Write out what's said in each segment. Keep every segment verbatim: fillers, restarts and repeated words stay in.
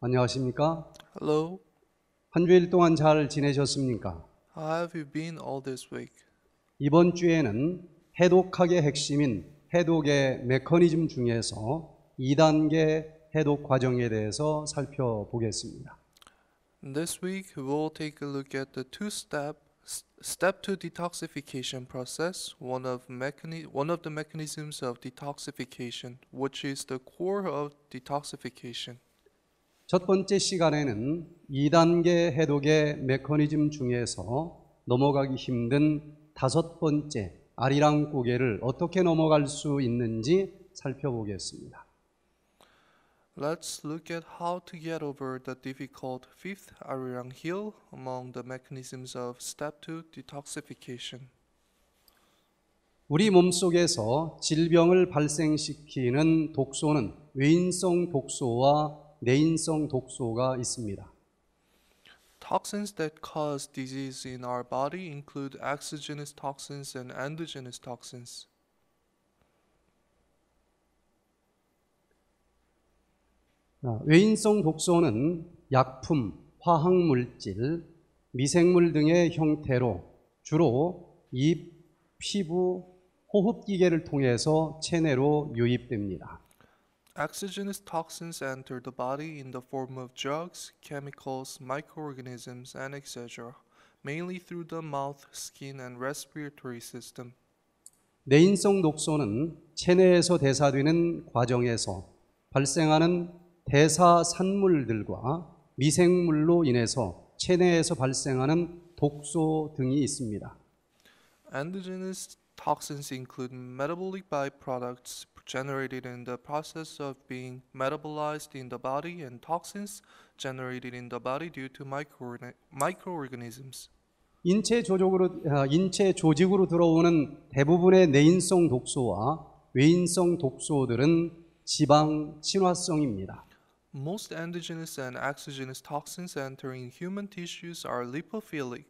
안녕하십니까? Hello, 한 주일 동안 잘 지내셨습니까? how have you been all this week? 이번 주에는 해독학의 핵심인 해독의 메커니즘 중에서 이 단계 해독 과정에 대해서 살펴보겠습니다. This week we will take a look at the two-step step two detoxification process, one of mechani- one of the mechanisms of detoxification, which is the core of detoxification. 첫 번째 시간에는 이 단계 해독의 메커니즘 중에서 넘어가기 힘든 다섯 번째 아리랑 고개를 어떻게 넘어갈 수 있는지 살펴보겠습니다. Let's look at how to get over the difficult fifth Arirang Hill among the mechanisms of step two detoxification. 우리 몸속에서 질병을 발생시키는 독소는 외인성 독소와 내인성 독소가 있습니다. Toxins that cause disease in our body include exogenous toxins and endogenous toxins. 외인성 독소는 약품, 화학물질, 미생물 등의 형태로 주로 입, 피부, 호흡기계를 통해서 체내로 유입됩니다. Exogenous toxins enter the body in the form of drugs, chemicals, microorganisms, and et cetera, mainly through the mouth, skin, and respiratory system. 내인성 독소는 체내에서 대사되는 과정에서 발생하는 대사 산물들과 미생물로 인해서 체내에서 발생하는 독소 등이 있습니다. Endogenous toxins include metabolic byproducts generated in the process of being metabolized in the body and toxins generated in the body due to microorganisms. microorganisms. 인체 조직으로, 인체 조직으로 들어오는 대부분의 내인성 독소와 외인성 독소들은 지방 친화성입니다. Most endogenous and exogenous toxins entering human tissues are lipophilic.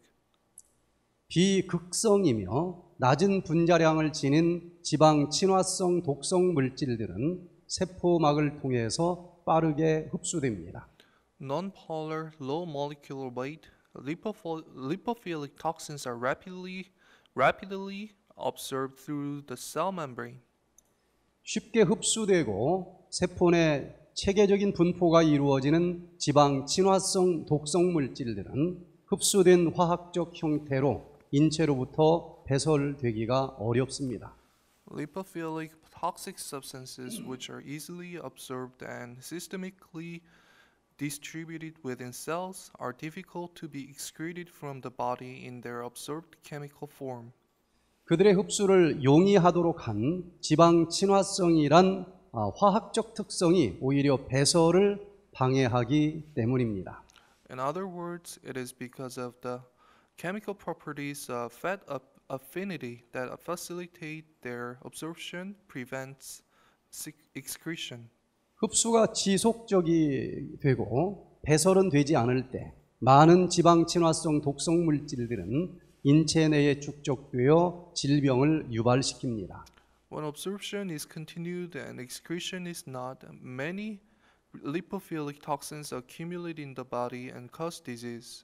비극성이며 낮은 분자량을 지닌 지방 친화성 독성 물질들은 세포막을 통해서 빠르게 흡수됩니다. Non-polar, low molecular weight, lipoph- lipophilic toxins are rapidly, rapidly absorbed through the cell membrane. 쉽게 흡수되고 세포 내 체계적인 분포가 이루어지는 지방 친화성 독성 물질들은 흡수된 화학적 형태로 인체로부터 배설되기가 어렵습니다. Lipophilic toxic substances which are easily absorbed and systemically distributed within cells are difficult to be excreted from the body in their absorbed chemical form. 그들의 흡수를 용이하도록 한 지방 친화성이란 화학적 특성이 오히려 배설을 방해하기 때문입니다. In other words, it is because of the chemical properties of fat affinity that facilitate their absorption, prevents excretion. 흡수가 지속적이 되고 배설은 되지 않을 때 많은 지방 친화성 독성 물질들은 인체 내에 축적되어 질병을 유발시킵니다. When absorption is continued and excretion is not, many lipophilic toxins accumulate in the body and cause disease.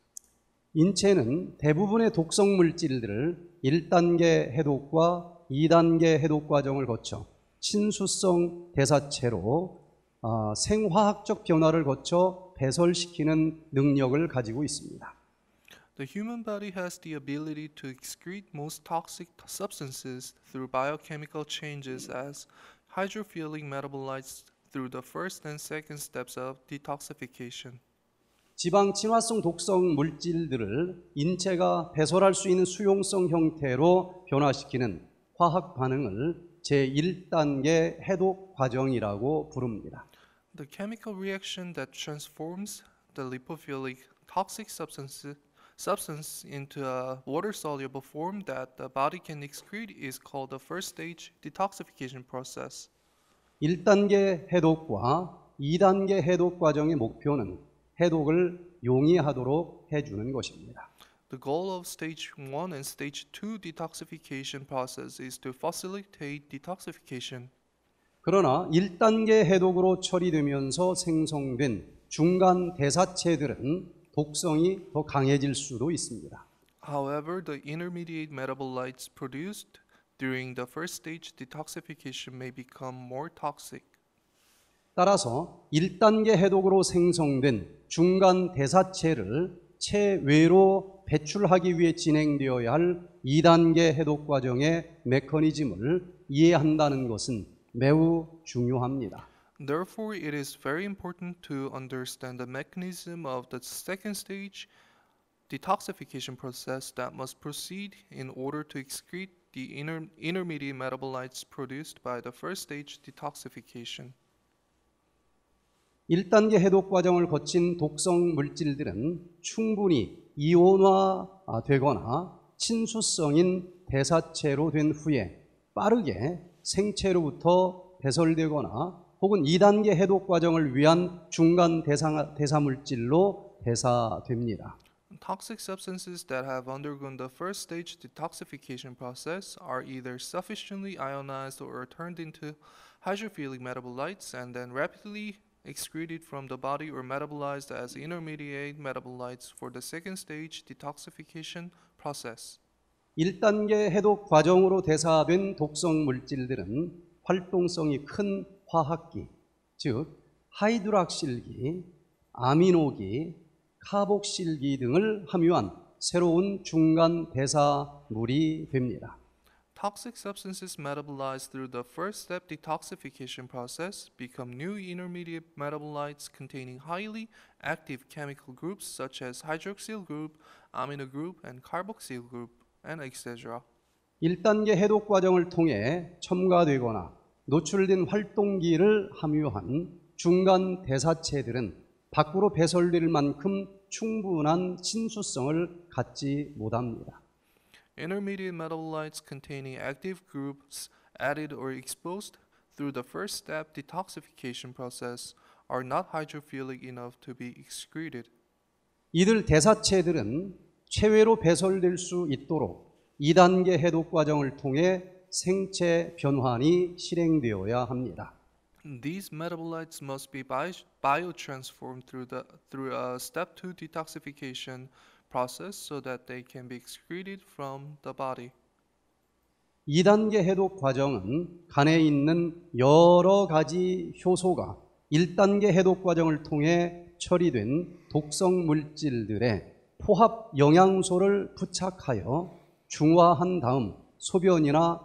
인체는 대부분의 독성 물질들을 일 단계 해독과 이 단계 해독 과정을 거쳐 친수성 대사체로 어, 생화학적 변화를 거쳐 배설시키는 능력을 가지고 있습니다. The human body has the ability to excrete most toxic substances through biochemical changes as hydrophilic metabolites through the first and second steps of detoxification. 지방 친화성 독성 물질들을 인체가 배설할 수 있는 수용성 형태로 변화시키는 화학 반응을 제일 단계 해독 과정이라고 부릅니다. The chemical reaction that transforms the lipophilic toxic substance, substance into a water-soluble form that the body can excrete is called the first stage detoxification process. 일 단계 해독과 이 단계 해독 과정의 목표는 해독을 용이하도록 해주는 것입니다. The goal of stage one and stage two detoxification process is to facilitate detoxification. 그러나 일 단계 해독으로 처리되면서 생성된 중간 대사체들은 독성이 더 강해질 수도 있습니다. However, the intermediate metabolites produced during the first stage detoxification may become more toxic. 따라서 일 단계 해독으로 생성된 중간 대사체를 체외로 배출하기 위해 진행되어야 할 이 단계 해독 과정의 메커니즘을 이해한다는 것은 매우 중요합니다. Therefore, it is very important to understand the mechanism of the second stage detoxification process that must proceed in order to excrete the inter- intermediate metabolites produced by the first stage detoxification. 일 단계 해독 과정을 거친 독성 물질들은 충분히 이온화되거나 친수성인 대사체로 된 후에 빠르게 생체로부터 배설되거나 혹은 이 단계 해독 과정을 위한 중간 대사, 대사물질로 대사됩니다. Toxic substances that have undergone the first stage detoxification process are either sufficiently ionized or turned into hydrophilic metabolites and then rapidly excreted from the body or metabolized as intermediate metabolites for the second stage detoxification process. 일 단계 해독 과정으로 대사된 독성 물질들은 활동성이 큰 화학기, 즉 하이드락실기, 아미노기, 카복실기 등을 함유한 새로운 중간 대사물이 됩니다. Toxic substances metabolized through the first step detoxification process become new intermediate metabolites containing highly active chemical groups such as hydroxyl group, amino group, and carboxyl group, and et cetera. 일 단계 해독 과정을 통해 첨가되거나 노출된 활동기를 함유한 중간 대사체들은 밖으로 배설될 만큼 충분한 친수성을 갖지 못합니다. Intermediate metabolites containing active groups added or exposed through the first step detoxification process are not hydrophilic enough to be excreted. 이들 대사체들은 체외로 배설될 수 있도록 이 단계 해독 과정을 통해 생체 변환이 실행되어야 합니다. These metabolites must be bio- biotransformed through the through a step two detoxification process so that they can be excreted from the body. 이 단계 해독 과정은 간에 있는 여러 가지 효소가 일 단계 해독 과정을 통해 처리된 독성 물질들의 포합 영양소를 부착하여 중화한 다음 소변이나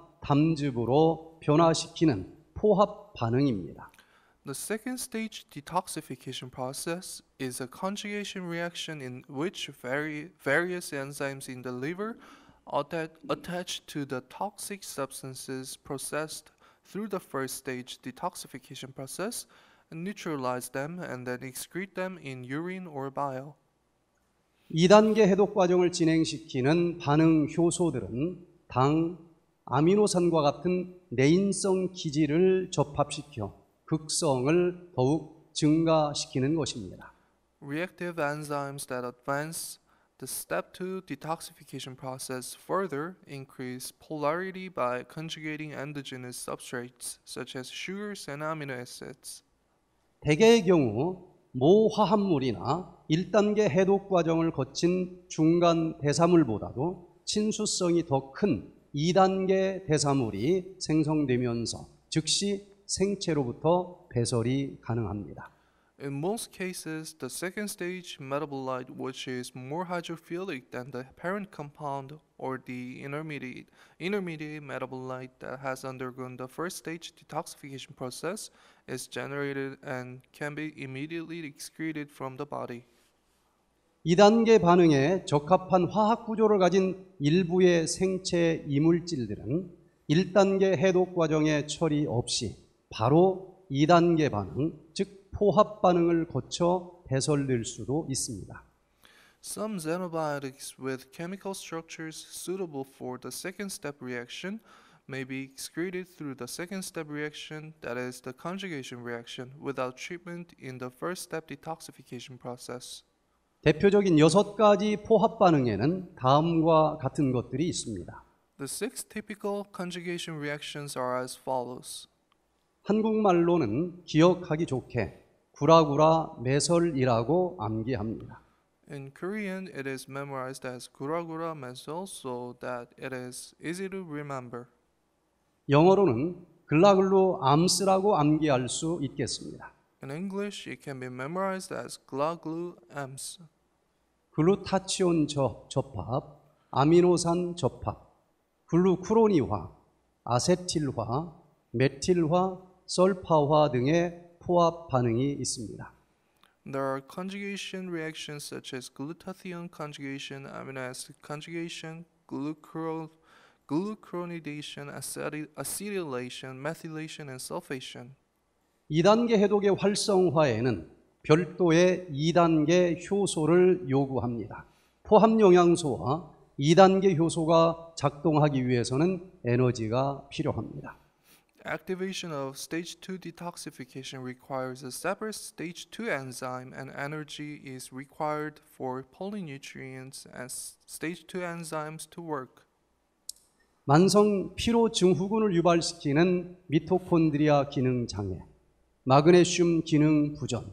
담즙으로 변화시키는 포합 반응입니다. The second stage detoxification process is a conjugation reaction in which vari- various enzymes in the liver atta- attach to the toxic substances processed through the first stage detoxification process, neutralize them, and then excrete them in urine or bile. 이 단계 해독 과정을 진행시키는 반응 효소들은 당, 아미노산과 같은 내인성 기질을 접합시켜 극성을 더욱 증가시키는 것입니다. Reactive enzymes that advance the step two detoxification process further increase polarity by conjugating endogenous substrates such as sugars and amino acids. 대개의 경우 모 화합물이나 일 단계 해독 과정을 거친 중간 대사물보다도 친수성이 더 큰 이 단계 대사물이 생성되면서 즉시 생체로부터 배설이 가능합니다. In most cases, the second stage metabolite, which is more hydrophilic than the parent compound, or the intermediate intermediate metabolite that has undergone the first stage detoxification process, is generated and can be immediately excreted from the body. 이 단계 반응에 적합한 화학 구조를 가진 일부의 생체 이물질들은 일 단계 해독 과정의 처리 없이 바로 이 단계 반응, 즉 포합 반응을 거쳐 배설될 수도 있습니다. Some xenobiotics with chemical structures suitable for the second step reaction may be excreted through the second step reaction, that is the conjugation reaction, without treatment in the first step detoxification process. 대표적인 여섯 가지 포합 반응에는 다음과 같은 것들이 있습니다. The six typical conjugation reactions are as follows. 한국말로는 기억하기 좋게 구라구라 매설이라고 암기합니다. In Korean, it is memorized as gura-gura mesol so that it is easy to remember. 영어로는 글라글루 암스라고 암기할 수 있겠습니다. In English, it can be memorized as gla-glu ems. 글루타치온 저, 접합, 아미노산 접합, 글루크로니화, 아세틸화, 메틸화, 설파화 등의 포합 반응이 있습니다. There are conjugation reactions such as glutathione conjugation, amino acid conjugation, glucuro, glucuronidation, acety- acetylation, methylation, and sulfation. 이 단계 해독의 활성화에는 별도의 이 단계 효소를 요구합니다. 포함 영양소와 이 단계 효소가 작동하기 위해서는 에너지가 필요합니다. Activation of stage two detoxification requires a separate stage two enzyme, and energy is required for polynutrients and s- stage two enzymes to work. 만성 피로 증후군을 유발시키는 미토콘드리아 기능 장애, 마그네슘 기능 부전,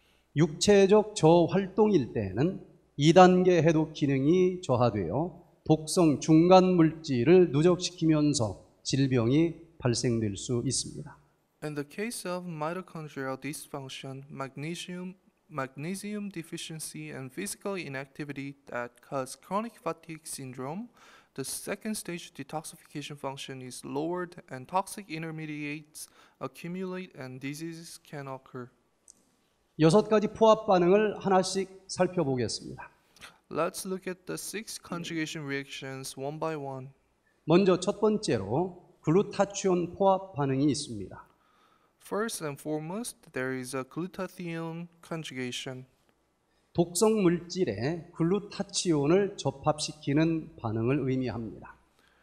육체적 저활동일 때에는 이 단계 해독 기능이 저하되어 독성 중간 물질을 누적시키면서 질병이 발생될 수 있습니다. In the case of mitochondrial dysfunction, magnesium, magnesium deficiency, and physical inactivity that cause chronic fatigue syndrome, the second stage detoxification function is lowered and toxic intermediates accumulate and diseases can occur. 여섯 가지 포합 반응을 하나씩 살펴보겠습니다. Let's look at the six conjugation reactions one by one. 먼저 첫 번째로 글루타치온 포합 반응이 있습니다. First and foremost, there is a glutathione conjugation. 독성 물질에 글루타치온을 접합시키는 반응을 의미합니다.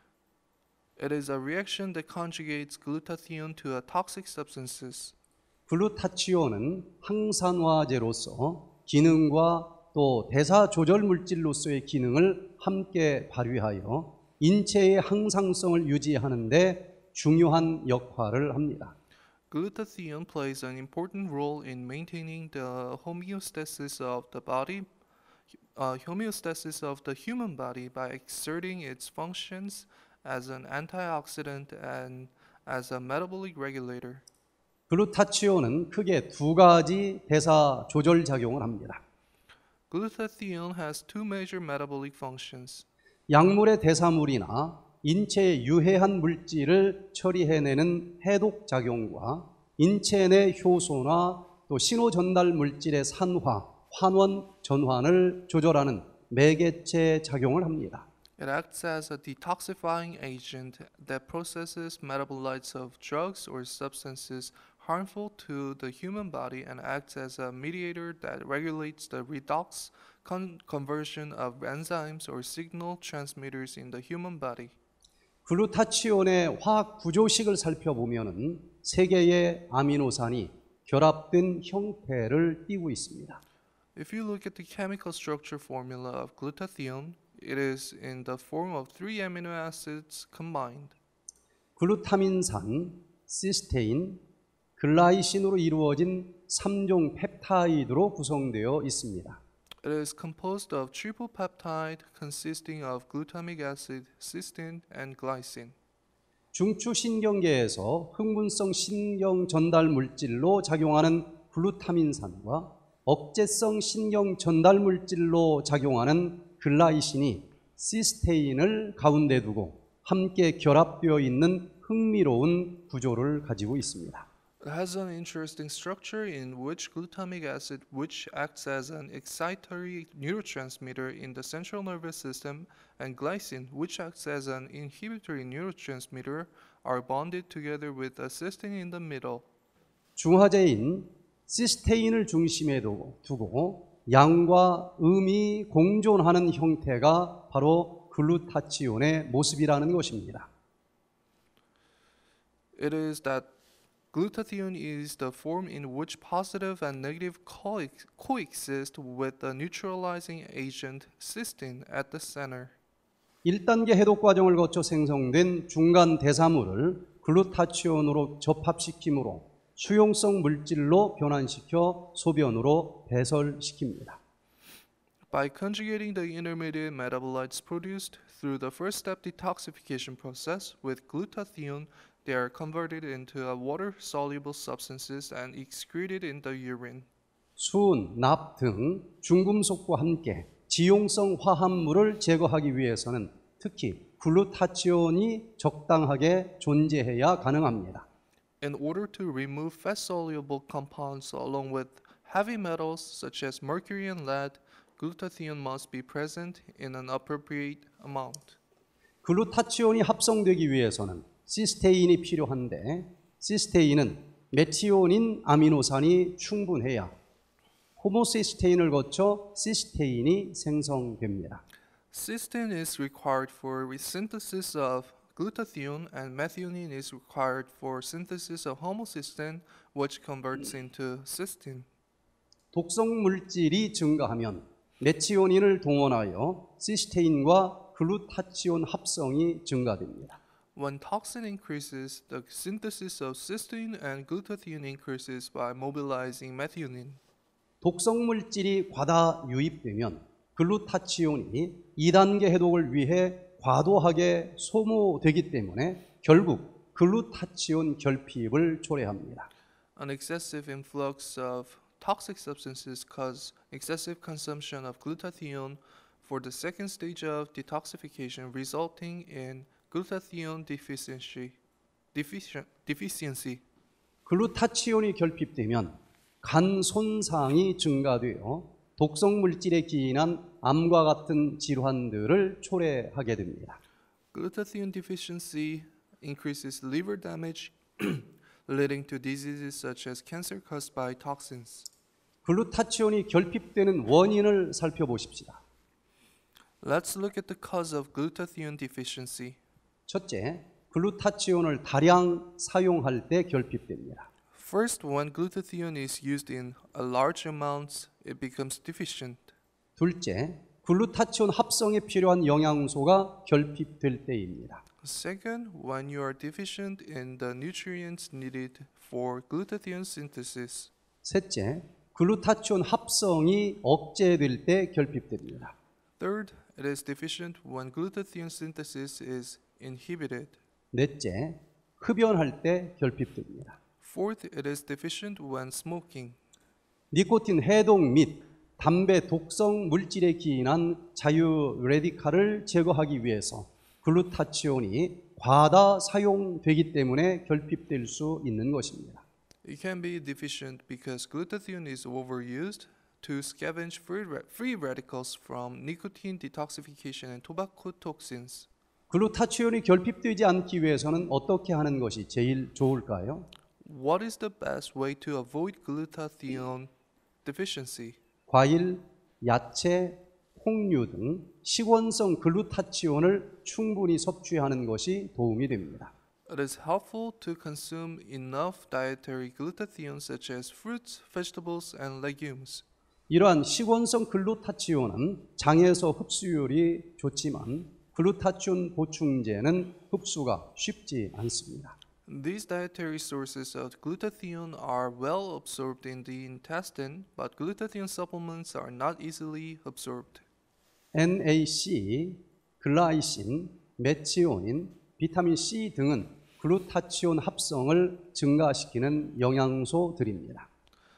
It is a reaction that conjugates glutathione to a toxic substances. 글루타치온은 항산화제로서 기능과 또 대사 조절 물질로서의 기능을 함께 발휘하여 인체의 항상성을 유지하는 데 중요한 역할을 합니다. Glutathione plays an important role in maintaining the homeostasis of the body, uh, homeostasis of the human body by exerting its functions as an antioxidant and as a metabolic regulator. 글루타치온은 크게 두 가지 대사 조절 작용을 합니다. Glutathione has two major metabolic functions. 약물의 대사물이나 인체에 유해한 물질을 처리해내는 해독 작용과 인체 내 효소나 또 신호 전달 물질의 산화, 환원, 전환을 조절하는 매개체 작용을 합니다. It acts as a detoxifying agent that processes metabolites of drugs or substances harmful to the human body and acts as a mediator that regulates the redox con- conversion of enzymes or signal transmitters in the human body. 글루타치온의 화학 구조식을 살펴보면은 세 개의 아미노산이 결합된 형태를 띠고 있습니다. If you look at the chemical structure formula of glutathione, it is in the form of three amino acids combined. 글루타민산, 시스테인, 글라이신으로 이루어진 삼 종 펩타이드로 구성되어 있습니다. It is composed of triple peptide consisting of glutamic acid, cysteine, and glycine. 중추신경계에서 흥분성 신경 전달 물질로 작용하는 글루타민산과 억제성 신경 전달 물질로 작용하는 글라이신이 시스테인을 가운데 두고 함께 결합되어 있는 흥미로운 구조를 가지고 있습니다. It has an interesting structure in which glutamic acid, which acts as an excitatory neurotransmitter in the central nervous system, and glycine, which acts as an inhibitory neurotransmitter, are bonded together with a cysteine in the middle. 중화제인 시스테인을 중심에 두고 양과 음이 공존하는 형태가 바로 글루타치온의 모습이라는 것입니다. It is that glutathione is the form in which positive and negative coex- coexist with the neutralizing agent cysteine at the center. 일 단계 해독 과정을 거쳐 생성된 중간 대사물을 글루타치온으로 접합시키므로 수용성 물질로 변환시켜 소변으로 배설시킵니다. By conjugating the intermediate metabolites produced through the first step detoxification process with glutathione, they are converted into a water-soluble substances and excreted in the urine. 수은, 납 등 중금속과 함께 지용성 화합물을 제거하기 위해서는 특히 글루타치온이 적당하게 존재해야 가능합니다. In order to remove fat-soluble compounds along with heavy metals such as mercury and lead, glutathione must be present in an appropriate amount. 글루타치온이 합성되기 위해서는 시스테인이 필요한데 시스테인은 메티오닌 아미노산이 충분해야 호모시스테인을 거쳐 시스테인이 생성됩니다. Cysteine is required for synthesis of glutathione and methionine is required for synthesis of homocysteine, which converts into cysteine. 독성 물질이 증가하면 메티오닌을 동원하여 시스테인과 글루타치온 합성이 증가됩니다. When toxin increases, the synthesis of cysteine and glutathione increases by mobilizing methionine. 독성 물질이 과다 유입되면 글루타치온이 이 단계 해독을 위해 과도하게 소모되기 때문에 결국 글루타치온 결핍을 초래합니다. An excessive influx of toxic substances cause excessive consumption of glutathione for the second stage of detoxification, resulting in glutathione deficiency. Defici- deficiency. 글루타치온이 결핍되면 간 손상이 증가되어 독성 물질에 기인한 암과 같은 질환들을 초래하게 됩니다. Glutathione deficiency increases liver damage, leading to diseases such as cancer caused by toxins. 글루타치온이 결핍되는 원인을 살펴보십시다. Let's look at the cause of glutathione deficiency. 첫째, 글루타치온을 다량 사용할 때 결핍됩니다. First, when glutathione is used in a large amounts, it becomes deficient. 둘째, 글루타치온 합성에 필요한 영양소가 결핍될 때입니다. Second, when you are deficient in the nutrients needed for glutathione synthesis. 셋째, 글루타치온 합성이 억제될 때 결핍됩니다. Third, it is deficient when glutathione synthesis is inhibited. 넷째, 흡연할 때 결핍됩니다. Fourth, it is deficient when smoking. 니코틴 해독 및 담배 독성 물질에 기인한 자유 레디칼을 제거하기 위해서 글루타치온이 과다 사용되기 때문에 결핍될 수 있는 것입니다. It can be deficient because glutathione is overused to scavenge free, ra- free radicals from nicotine detoxification and tobacco toxins. 글루타치온이 결핍되지 않기 위해서는 어떻게 하는 것이 제일 좋을까요? What is the best way to avoid glutathione deficiency? 과일, 야채, 홍류 등 식원성 글루타치온을 충분히 섭취하는 것이 도움이 됩니다. It is helpful to consume enough dietary glutathione such as fruits, vegetables, and legumes. 이러한 식원성 글루타치온은 장에서 흡수율이 좋지만 글루타치온 보충제는 흡수가 쉽지 않습니다. These dietary sources of glutathione are well absorbed in the intestine, but glutathione supplements are not easily absorbed. 엔에이씨, 글라이신, 메치오닌, 비타민 C 등은 글루타치온 합성을 증가시키는 영양소들입니다.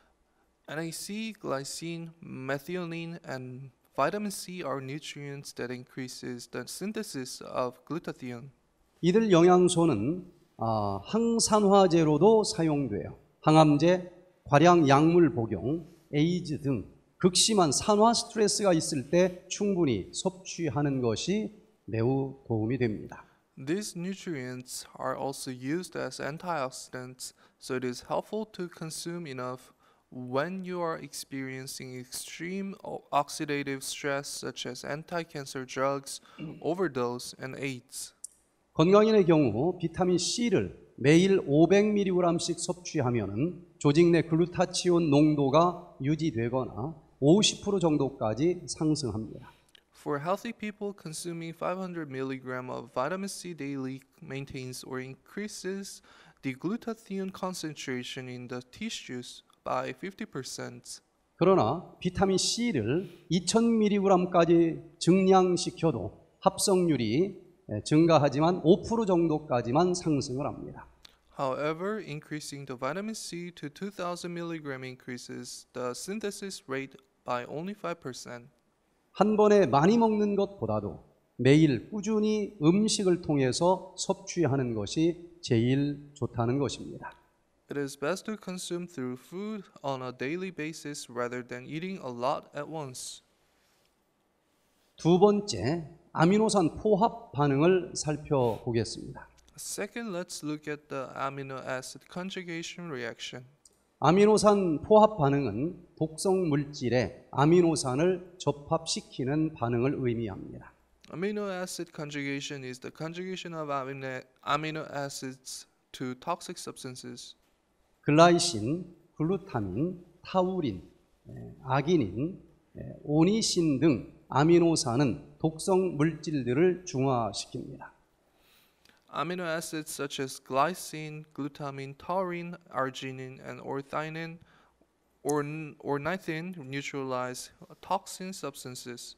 NAC, glycine, methionine, and vitamin C are nutrients that increases the synthesis of glutathione. 이들 영양소는 아, 항산화제로도 사용돼요. 항암제, 과량 약물 복용, 에이즈 등 극심한 산화 스트레스가 있을 때 충분히 섭취하는 것이 매우 도움이 됩니다. These nutrients are also used as antioxidants, so it is helpful to consume enough when you are experiencing extreme o- oxidative stress such as anti-cancer drugs, overdose, and AIDS. 건강인의 경우 비타민 C를 매일 오백 밀리그램씩 섭취하면 조직 내 글루타치온 농도가 유지되거나 오십 퍼센트 정도까지 상승합니다. For healthy people, consuming five hundred milligrams of vitamin C daily maintains or increases the glutathione concentration in the tissues by fifty percent. 그러나 비타민 C를 이천 밀리그램까지 증량시켜도 합성률이 증가하지만 오 퍼센트 정도까지만 상승을 합니다. However, increasing the vitamin C to two thousand milligram increases the synthesis rate by only five percent. 한 번에 많이 먹는 것보다도 매일 꾸준히 음식을 통해서 섭취하는 것이 제일 좋다는 것입니다. It is best to consume through food on a daily basis rather than eating a lot at once. 두 번째, 아미노산 포합 반응을 살펴보겠습니다. Second, let's look at the amino acid conjugation reaction. 아미노산 포합 반응은 독성 물질에 아미노산을 접합시키는 반응을 의미합니다. Amino acid conjugation is the conjugation of amino, amino acids to toxic substances. 글라이신, 글루타민, 타우린, 아기닌, 오니신 등 아미노산은 독성 물질들을 중화시킵니다. Amino acids such as glycine, glutamine, taurine, arginine, and orthionine or ornithine neutralize toxin substances.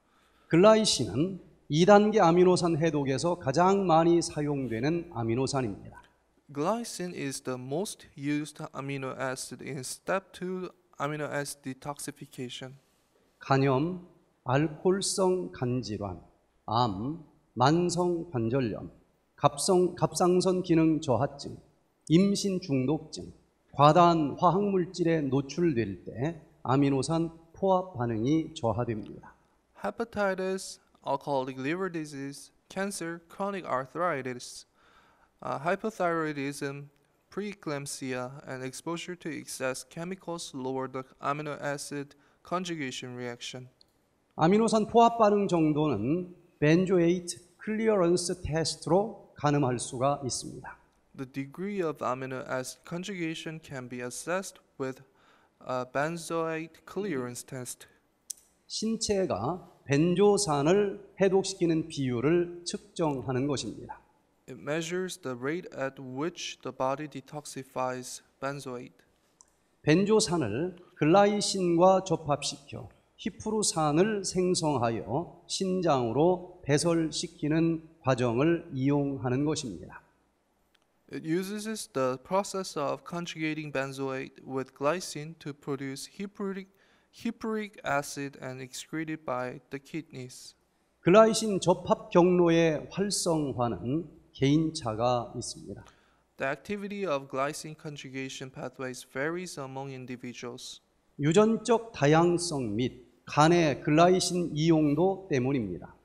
글라이신은 이 단계 아미노산 해독에서 가장 많이 사용되는 아미노산입니다. Glycine is the most used amino acid in step two amino acid detoxification. 간염, 알코올성 간질환, 암, 만성 관절염, 갑성, 갑상선 기능 저하증, 임신 중독증, 과다한 화학물질에 노출될 때 아미노산 포합 반응이 저하됩니다. Hepatitis, alcoholic liver disease, cancer, chronic arthritis, uh, hypothyroidism, preeclampsia, and exposure to excess chemicals lower the amino acid conjugation reaction. 아미노산 포합 반응 정도는 벤조에이트 클리어런스 테스트로 가늠할 수가 있습니다. The degree of amino acid conjugation can be assessed with a benzoate clearance test. 신체가 벤조산을 해독시키는 비율을 측정하는 것입니다. It measures the rate at which the body detoxifies benzoate. 벤조산을 글라이신과 접합시켜 히프루산을 생성하여 신장으로 배설시키는 과정을 이용하는 것입니다. It uses the process of conjugating benzoate with glycine to produce hippuric, hippuric acid and excreted by the kidneys. 글라이신 접합 경로의 활성화는 개인차가 있습니다. The activity of glycine conjugation pathways varies among individuals. 유전적 다양성 및 간의 글라이신 이용도 때문입니다.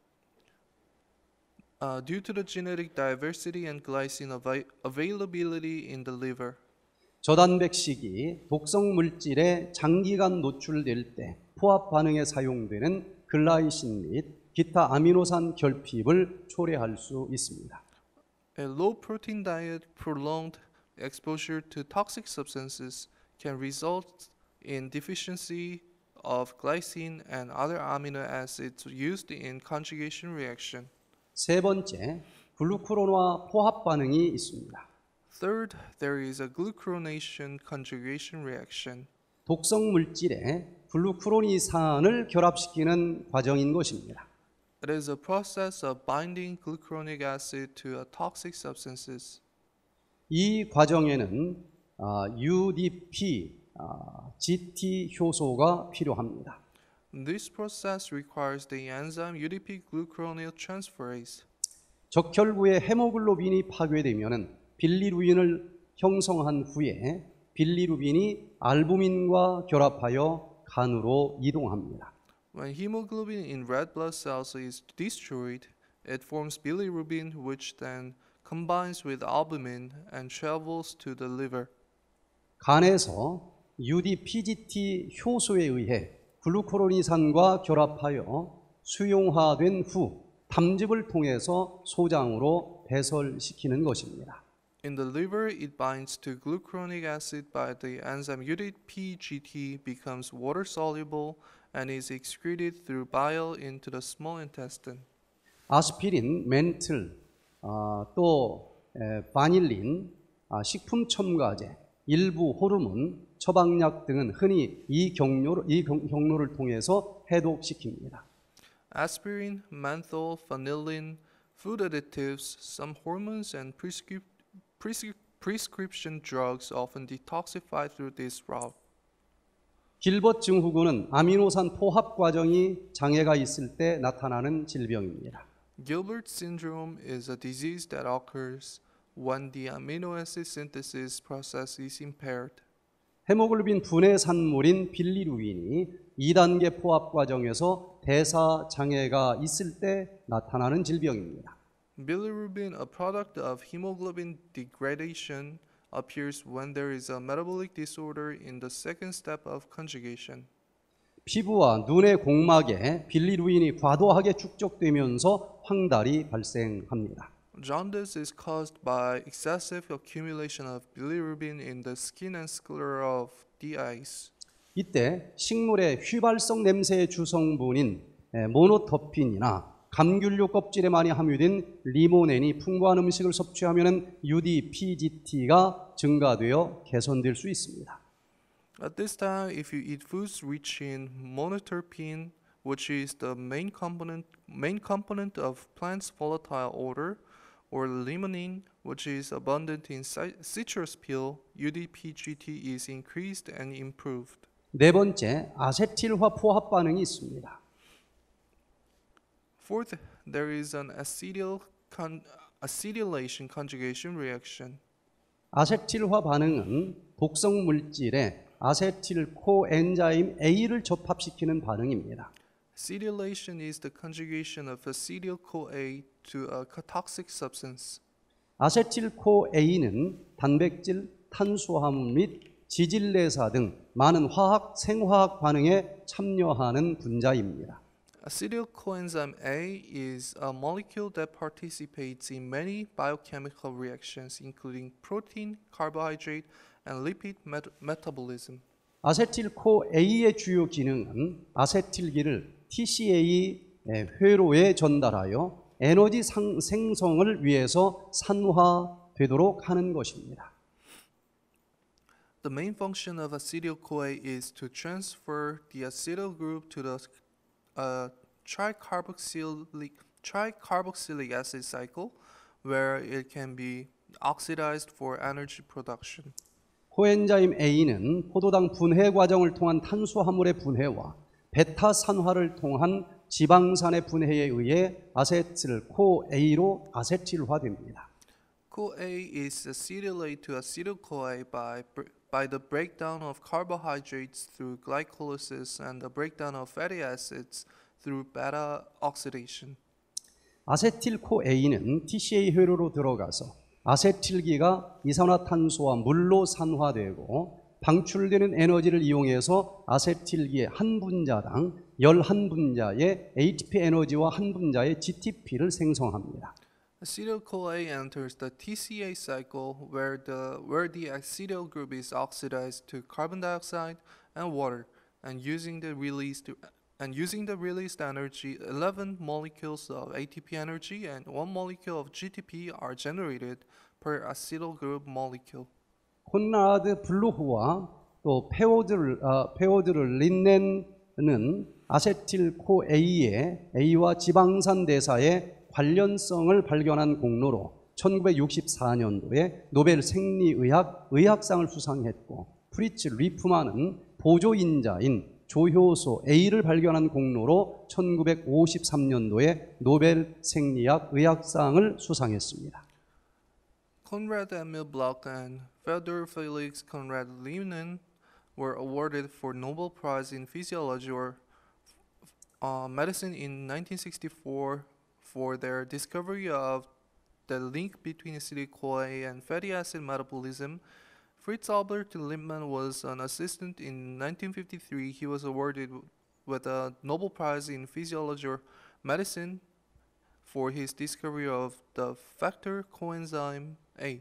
Uh, due to the genetic diversity and glycine ava- availability in the liver. 저단백식이 독성 물질에 장기간 노출될 때 포합 반응에 사용되는 글라이신 및 기타 아미노산 결핍을 초래할 수 있습니다. A low protein diet, prolonged exposure to toxic substances can result in deficiency of glycine and other amino acids used in conjugation reaction. 세 번째, 글루크론화 포합 반응이 있습니다. Third, there is a glucuronation conjugation reaction. 독성 물질에 글루크로니산을 결합시키는 과정인 것입니다. It is a process of binding glucuronic acid to a toxic substances. 이 과정에는 아, 유디피, 아, 지티 효소가 필요합니다. This process requires the enzyme U D P glucuronyl transferase. 적혈구의 헤모글로빈이 파괴되면 빌리루빈을 형성한 후에 빌리루빈이 알부민과 결합하여 간으로 이동합니다. When hemoglobin in red blood cells is destroyed, it forms bilirubin, which then combines with albumin and travels to the liver. 간에서 유디피지티 효소에 의해 글루코로니산과 결합하여 수용화된 후 담즙을 통해서 소장으로 배설시키는 것입니다. In the liver, it binds to glucuronic acid by the enzyme U D P G T, becomes water soluble, and is excreted through bile into the small intestine. 아스피린, 멘틀, 아, 또 에, 바닐린, 아, 식품 첨가제, 일부 호르몬, 처방약 등은 흔히 이 경로, 이 경- 경로를 통해서 해독시킵니다. Aspirin, menthol, vanillin, food additives, some hormones, and prescrip- prescri- prescription drugs often detoxify through this route. 길벗 증후군은 아미노산 포합 과정이 장애가 있을 때 나타나는 질병입니다. Gilbert syndrome is a disease that occurs when the amino acid synthesis process is impaired. 헤모글로빈 분해 산물인 빌리루빈이 이 단계 포합 과정에서 대사 장애가 있을 때 나타나는 질병입니다. Bilirubin, a product of hemoglobin degradation, appears when there is a metabolic disorder in the second step of conjugation. 피부와 눈의 공막에 빌리루빈이 과도하게 축적되면서 황달이 발생합니다. Jaundice is caused by excessive accumulation of bilirubin in the skin and sclera of the eyes. 이때 식물의 휘발성 냄새의 주성분인 모노토핀이나 감귤류 껍질에 많이 함유된 리모넨이 풍부한 음식을 섭취하면 유디피지티가 증가되어 개선될 수 있습니다. At this time, if you eat foods rich in monoterpene, which is the main component main component of plants' volatile odor, or limonene, which is abundant in ci- citrus peel, U D P G T is increased and improved. 네 번째, 아세틸화 포합 반응이 있습니다. Fourth, there is an acetyl con- acetylation conjugation reaction. 아세틸화 반응은 독성 물질에 아세틸 코엔자임 A를 접합시키는 반응입니다. Acetylation is the conjugation of acetyl-CoA to a toxic substance. 아세틸 코A는 단백질, 탄수화물 및 지질레사 등 많은 화학, 생화학 반응에 참여하는 분자입니다. Acetyl coenzyme A is a molecule that participates in many biochemical reactions, including protein, carbohydrate, and lipid met- metabolism. 아세틸 코A의 주요 기능은 아세틸기를 티씨에이 회로에 전달하여 에너지 상, 생성을 위해서 산화되도록 하는 것입니다. The main function of acetyl-CoA is to transfer the acetyl group to the uh, tricarboxylic, tricarboxylic acid cycle, where it can be oxidized for energy production. 코엔자임 A는 포도당 분해 과정을 통한 탄수화물의 분해와 베타 산화를 통한 지방산의 분해에 의해 아세틸 코A로 아세틸화됩니다. CoA is acetylate to acetyl-CoA by br- by the breakdown of carbohydrates through glycolysis and the breakdown of fatty acids through beta oxidation. 아세틸 코A는 티씨에이 회로로 들어가서 아세틸기가 이산화탄소와 물로 산화되고 방출되는 에너지를 이용해서 아세틸기의 한 분자당 열한 분자의 에이티피 에너지와 한 분자의 지티피를 생성합니다. Acetyl-CoA enters the T C A cycle where the where the acetyl group is oxidized to carbon dioxide and water, and using the released and using the released energy, eleven molecules of A T P energy and one molecule of G T P are generated per acetyl group molecule. 콘라드 블루흐와 또 페오드를 아, 페오드를 린넨은 아세틸 코A의 A와 지방산 대사의 관련성을 발견한 공로로 천구백육십사 년도에 노벨 생리의학 의학상을 수상했고, 프리츠 리프만은 보조인자인 조효소 A를 발견한 공로로 천구백오십삼 년도에 노벨 생리학 의학상을 수상했습니다. Konrad Emil Bloch and Fyodor Felix Konrad Lenin were awarded for Nobel Prize in Physiology or uh, Medicine in nineteen sixty-four for their discovery of the link between acetyl-CoA and fatty acid metabolism. Fritz Albert Lindman was an assistant in nineteen fifty-three. He was awarded with a Nobel Prize in Physiology or Medicine for his discovery of the factor coenzyme A.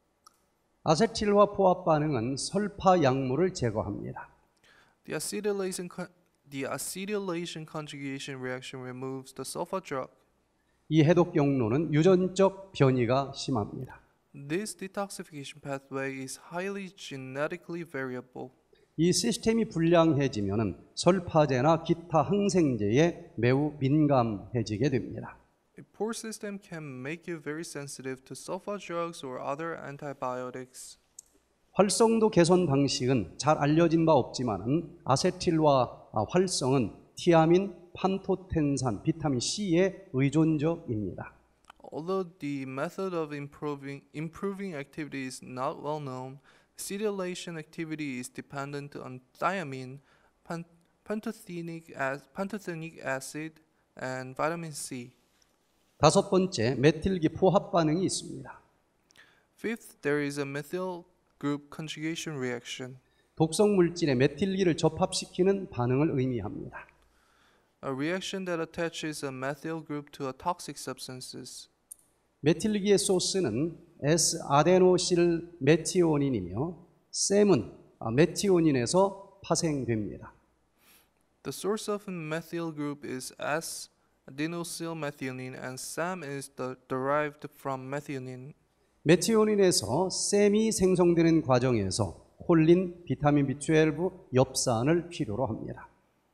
아세틸화 포합 반응은 설파 약물을 제거합니다. The acetylation, con- the acetylation conjugation reaction removes the sulfa drug. 이 해독 경로는 유전적 변이가 심합니다. This detoxification pathway is highly genetically variable. 이 시스템이 불량해지면은 설파제나 기타 항생제에 매우 민감해지게 됩니다. A poor system can make you very sensitive to sulfa drugs or other antibiotics. 활성도 개선 방식은 잘 알려진 바 없지만은 아세틸과 활성은 티아민, 판토텐산, 비타민 C에 의존적입니다. Although the method of improving improving activity is not well known, acetylation activity is dependent on thiamine, pan, pantothenic, as, pantothenic acid, and vitamin C. 다섯 번째, 메틸기 포합 반응이 있습니다. Fifth, there is a methyl group conjugation reaction, 독성 물질에 메틸기를 접합시키는 반응을 의미합니다. a reaction that attaches a methyl group to a toxic substances. 메틸기의 소스는 S-아데노실 메티오닌이며 셈은 메티오닌에서 파생됩니다. The source of methyl group is S-adenosylmethionine and SAM is the, derived from methionine. 메티오닌에서 셈이 생성되는 과정에서 콜린, 비타민 비 십이, 엽산을 필요로 합니다.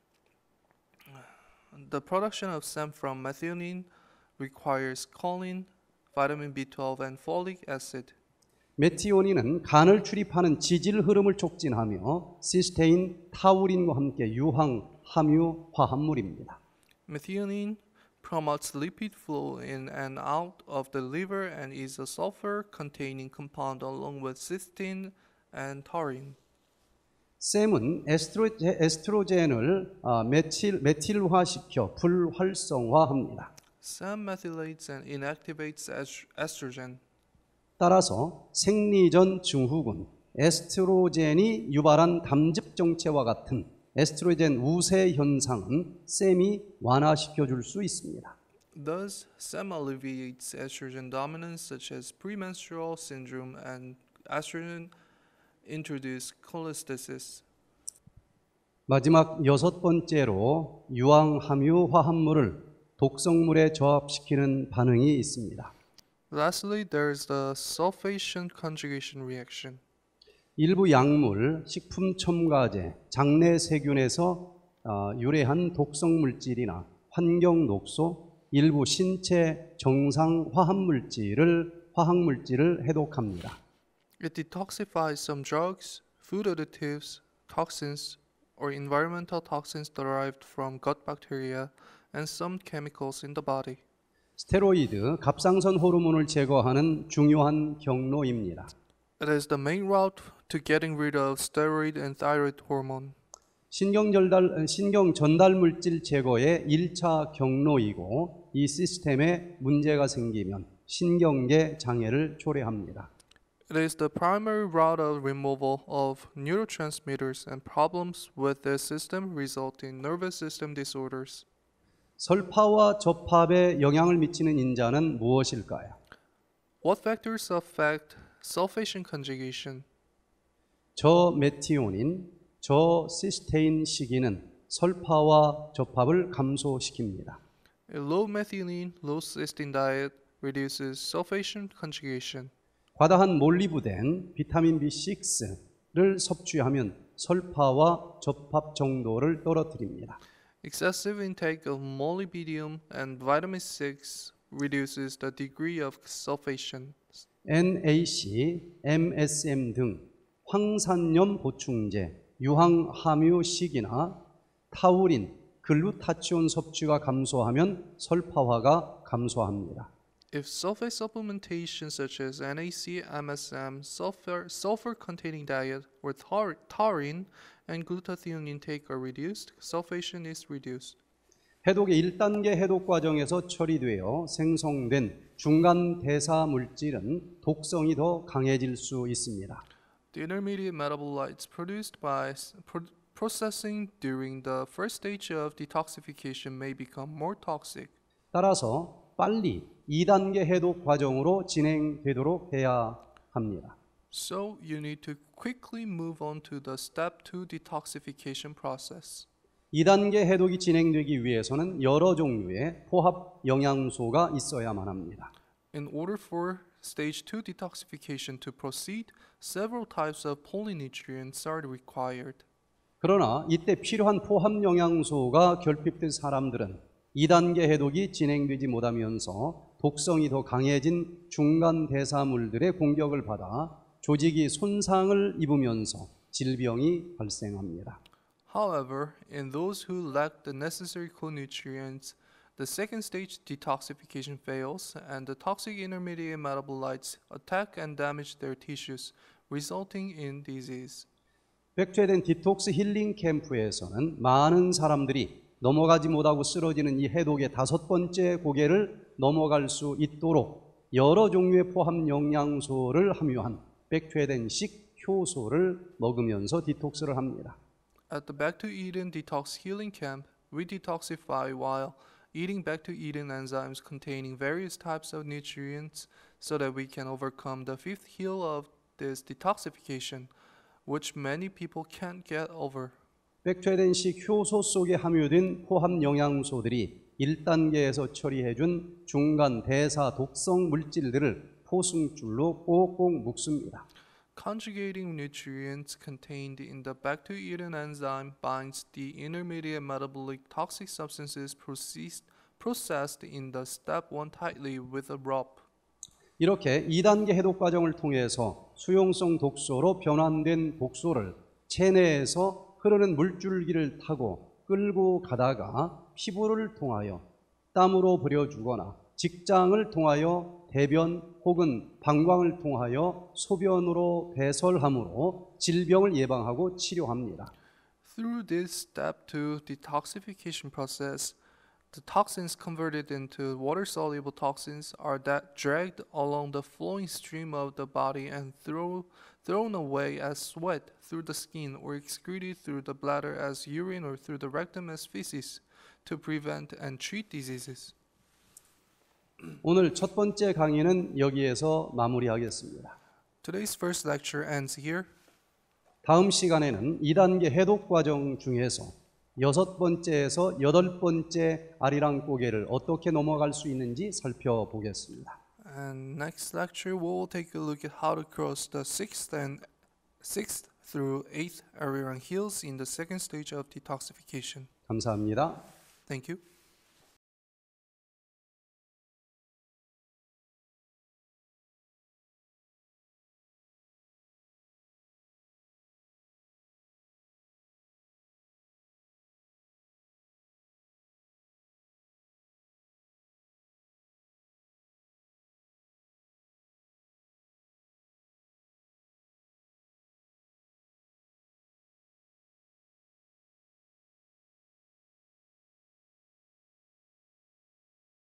The production of SAM from methionine requires choline, vitamin B twelve, and folic acid. 메티오닌은 간을 출입하는 지질 흐름을 촉진하며 시스테인, 타우린과 함께 유황, 함유 화합물입니다. Methionine promotes lipid flow in and out of the liver and is a sulfur-containing compound along with cysteine and taurine. 셈은 에스트로제, 에스트로겐을 아, 메틸, 메틸화시켜 불활성화합니다. SAM methylates and inactivates est- estrogen. 따라서 생리전 증후군, 에스트로겐이 유발한 담즙 정체와 같은 에스트로겐 우세 현상은 셈이 완화시켜 줄 수 있습니다. Thus, SAM alleviates estrogen dominance such as premenstrual syndrome and estrogen-induced cholestasis. 마지막 여섯 번째로 유황 함유 화합물을 독성물에 저합시키는 반응이 있습니다. Lastly, there is the sulfation conjugation reaction. 일부 약물, 식품 첨가제, 장내 세균에서 어, 유래한 독성 물질이나 환경 녹소, 일부 신체 정상 화학 물질을 화학 물질을 해독합니다. It detoxifies some drugs, food additives, toxins, or environmental toxins derived from gut bacteria and some chemicals in the body. 스테로이드, 갑상선 호르몬을 제거하는 중요한 경로입니다. It is the main route to getting rid of steroid and thyroid hormone. 신경 전달, 신경 전달 물질 제거의 일 차 경로이고 이 시스템에 문제가 생기면 신경계 장애를 초래합니다. It is the primary route of removal of neurotransmitters and problems with this system result in nervous system disorders. 설파와 접합에 영향을 미치는 인자는 무엇일까요? What factors affect sulfation conjugation? 저메티오닌, 저시스테인 시기는 설파와 접합을 감소시킵니다. A low methionine, low cysteine diet reduces sulfation conjugation. 과다한 몰리브덴, 비타민 비 식스를 섭취하면 설파와 접합 정도를 떨어뜨립니다. Excessive intake of molybdenum and vitamin six reduces the degree of sulfation. 엔 에이 씨, 엠 에스 엠 등 황산염 보충제, 유황 함유식이나 타우린, 글루타치온 섭취가 감소하면 설파화가 감소합니다. If sulfate supplementation such as 엔 에이 씨, 엠 에스 엠, sulfur, sulfur-containing diet, or tar, taurine and glutathione intake are reduced, sulfation is reduced. 해독의 일 단계 해독 과정에서 처리되어 생성된 중간 대사 물질은 독성이 더 강해질 수 있습니다. The intermediate metabolites produced by s- pro- processing during the first stage of detoxification may become more toxic. 따라서 빨리 이 단계 해독 과정으로 진행되도록 해야 합니다. So you need to quickly move on to the step two detoxification process. 이 단계 해독이 진행되기 위해서는 여러 종류의 포합 영양소가 있어야만 합니다. In order for stage two detoxification to proceed, several types of polynutrients are required. 그러나 이때 필요한 포함 영양소가 결핍된 사람들은 이 단계 해독이 진행되지 못하면서 독성이 더 강해진 중간 대사물들의 공격을 받아 조직이 손상을 입으면서 질병이 발생합니다. However, in those who lack the necessary co-nutrients, the second stage detoxification fails and the toxic intermediate metabolites attack and damage their tissues, resulting in disease. 백죄된 디톡스 힐링 캠프에서는 많은 사람들이 넘어가지 못하고 쓰러지는 이 해독의 다섯 번째 고개를 넘어갈 수 있도록 여러 종류의 포함 영양소를 함유한 백죄된식 효소를 먹으면서 디톡스를 합니다. At the Back to Eden Detox Healing Camp, we detoxify while eating back to Eden enzymes containing various types of nutrients so that we can overcome the fifth hill of this detoxification, which many people can't get over. 백죄된식 효소 속에 함유된 포함 영양소들이 일 단계에서 처리해준 중간 대사 독성 물질들을 포승줄로 꼭꼭 묶습니다. Conjugating nutrients contained in the Back to Eden enzyme binds the intermediate metabolic toxic substances processed, processed in the step one tightly with a rope. 이렇게 이 단계 해독 과정을 통해서 수용성 독소로 변환된 독소를 체내에서 흐르는 물줄기를 타고 끌고 가다가 피부를 통하여 땀으로 버려주거나 직장을 통하여 대변 혹은 방광을 통하여 소변으로 배설함으로 질병을 예방하고 치료합니다. Through this step two detoxification process, the toxins converted into water-soluble toxins are that dragged along the flowing stream of the body and throw, thrown away as sweat through the skin or excreted through the bladder as urine or through the rectum as feces to prevent and treat diseases. 오늘 첫 번째 강의는 여기에서 마무리하겠습니다. Today's first lecture ends here. 다음 시간에는 이 단계 해독 과정 중에서 여섯 번째에서 여덟 번째 아리랑 고개를 어떻게 넘어갈 수 있는지 살펴보겠습니다. And next lecture, we will take a look at how to cross the sixth and sixth through eighth Arirang hills in the second stage of detoxification. 감사합니다. Thank you.